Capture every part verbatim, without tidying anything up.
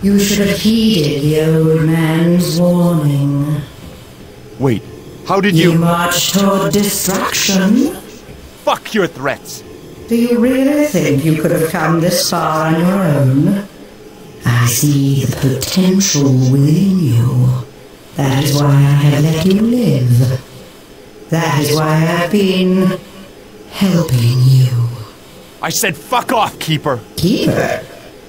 You should have heeded the old man's warning. Wait, how did you... You marched toward destruction? Fuck your threats! Do you really think you could have come this far on your own? I see the potential within you. That is why I have let you live. That is why I've been helping you. I said fuck off, Keeper! Keeper?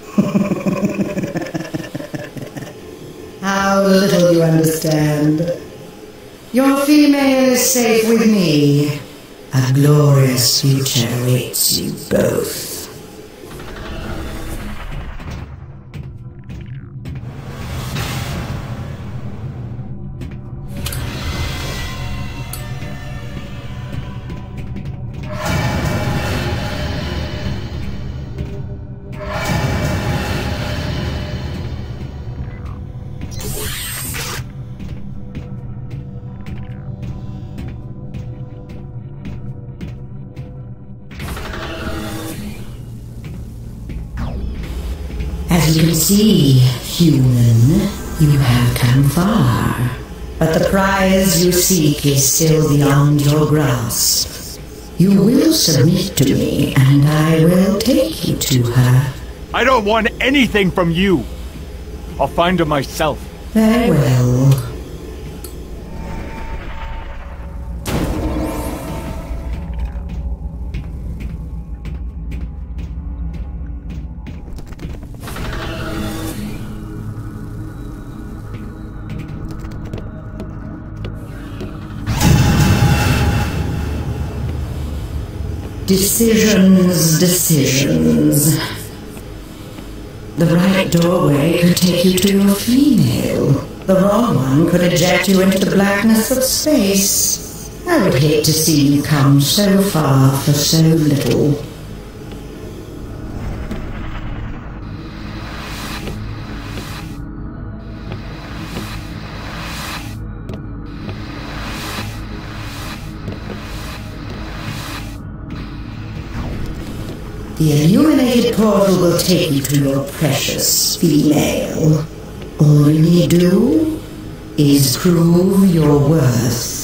How little you understand. Your female is safe with me. A glorious future awaits you both. As you can see, human, you have come far. But the prize you seek is still beyond your grasp. You will submit to me, and I will take you to her. I don't want anything from you! I'll find her myself. Very well. Decisions, decisions. The right doorway could take you to your female. The wrong one could eject you into the blackness of space. I would hate to see you come so far for so little. The illuminated portal will take you to your precious female. All you need do is prove your worth.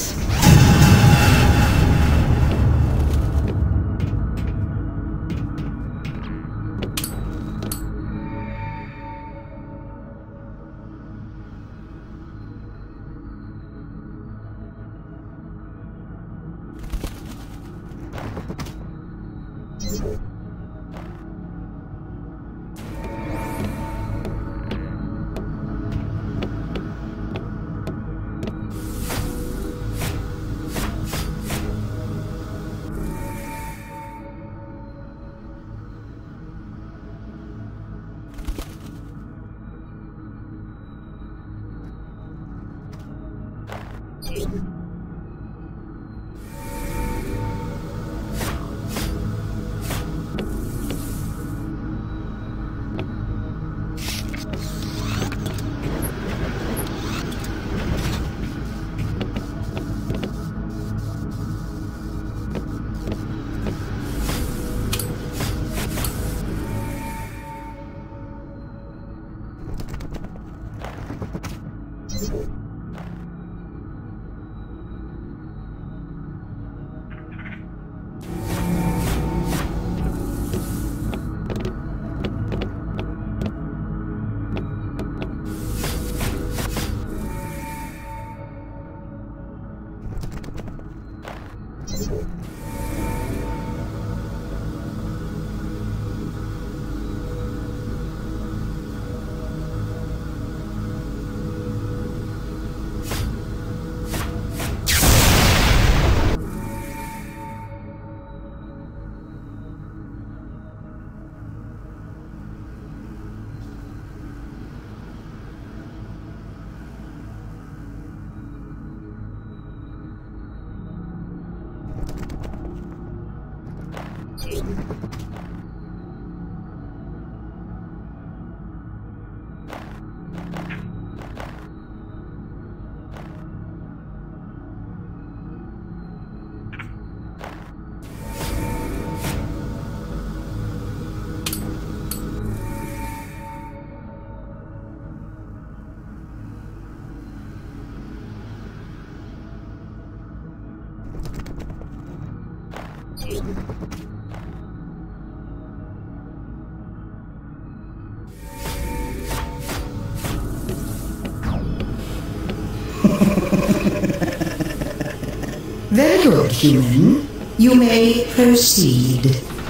Very good, human. You may proceed.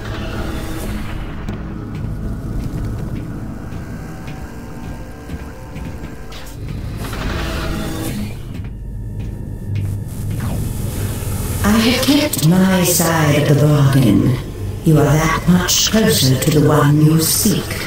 I have kept my side of the bargain. You are that much closer to the one you seek.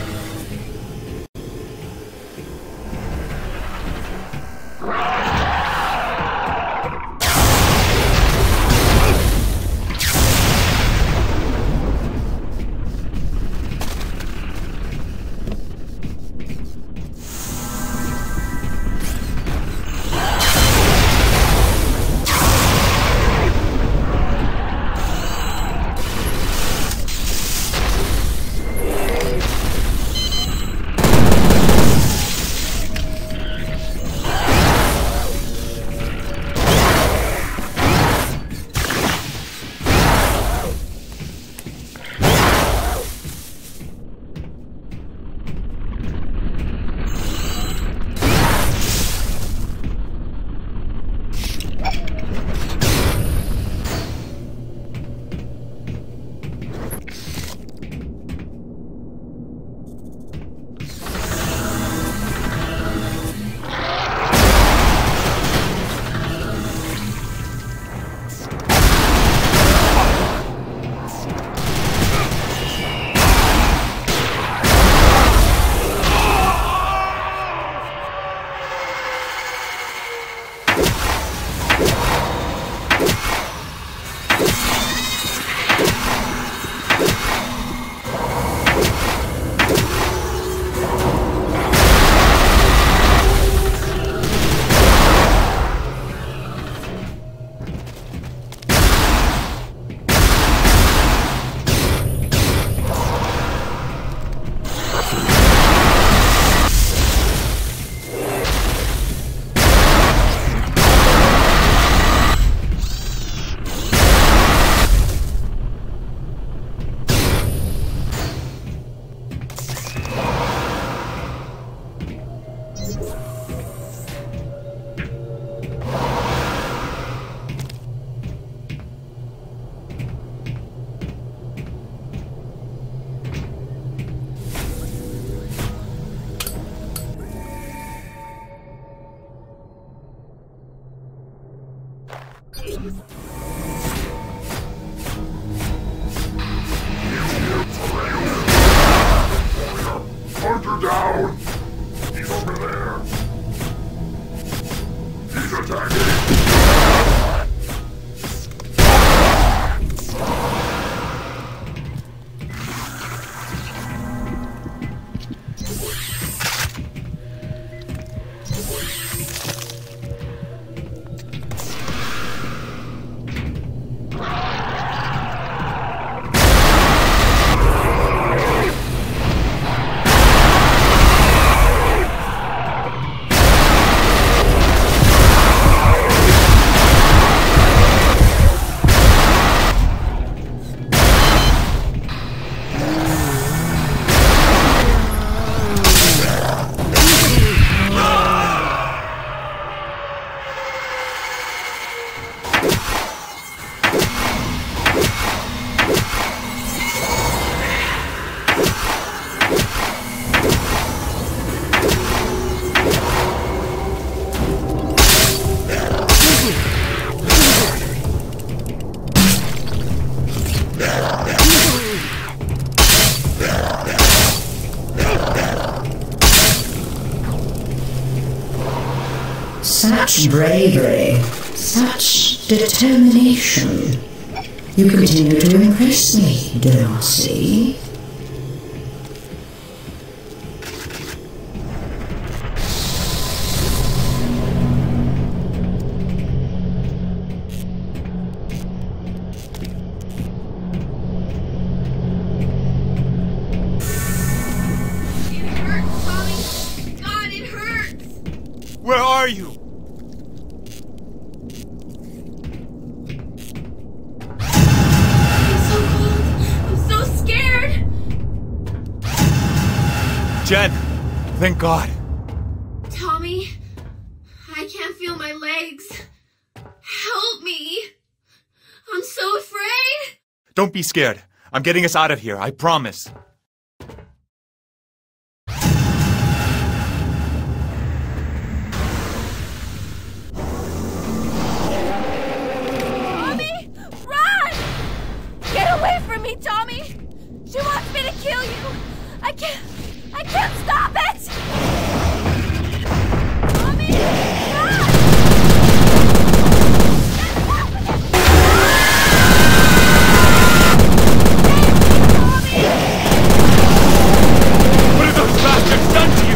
Hunter down! He's over there! He's attacking! Such bravery, such determination. You continue to impress me, Darcy. It hurts, Tommy. God, it hurts. Where are you? I'm so Jen! Thank God. Tommy, I can't feel my legs. Help me. I'm so afraid. Don't be scared. I'm getting us out of here, I promise. Tommy, run! Get away from me, Tommy! She wants me to kill you! I can't... I can't stop it! Tommy, run! What have those bastards done to you?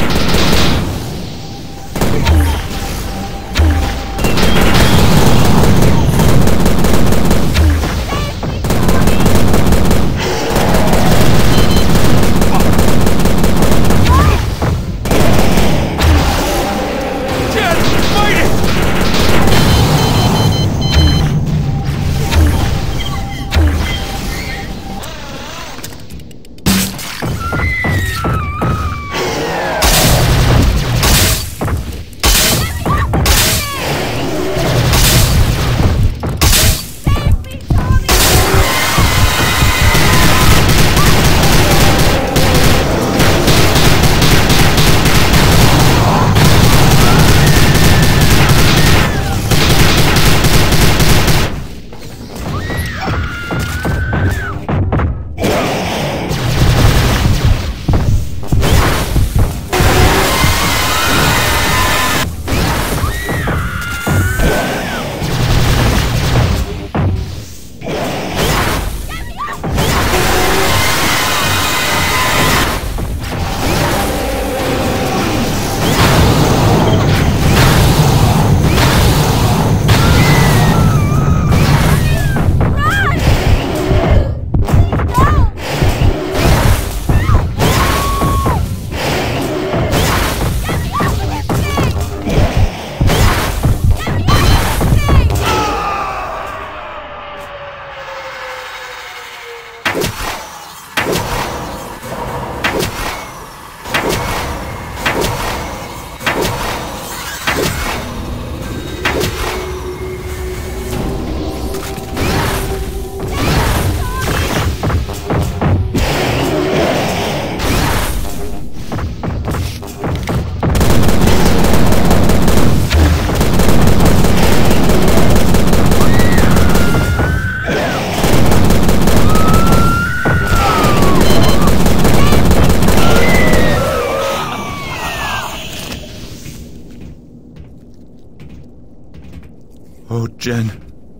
Oh, Jen.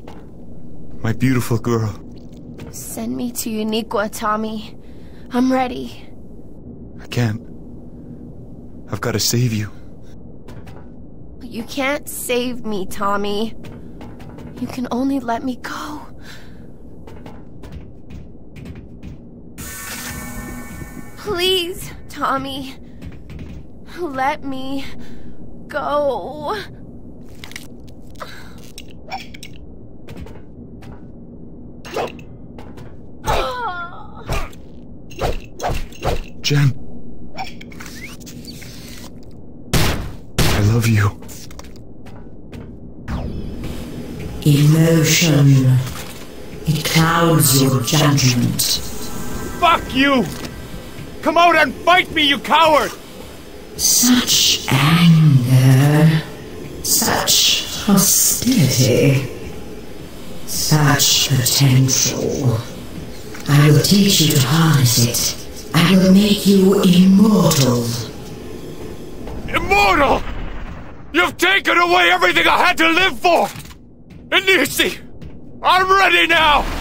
My beautiful girl. Send me to Uniqua, Tommy. I'm ready. I can't. I've got to save you. You can't save me, Tommy. You can only let me go. Please, Tommy. Let me go. Jen. I love you. Emotion. It clouds your judgment. Fuck you! Come out and fight me, you coward! Such anger. Such hostility. Such potential. I will teach you to harness it. I will make you immortal. Immortal! You've taken away everything I had to live for! Inisi! I'm ready now!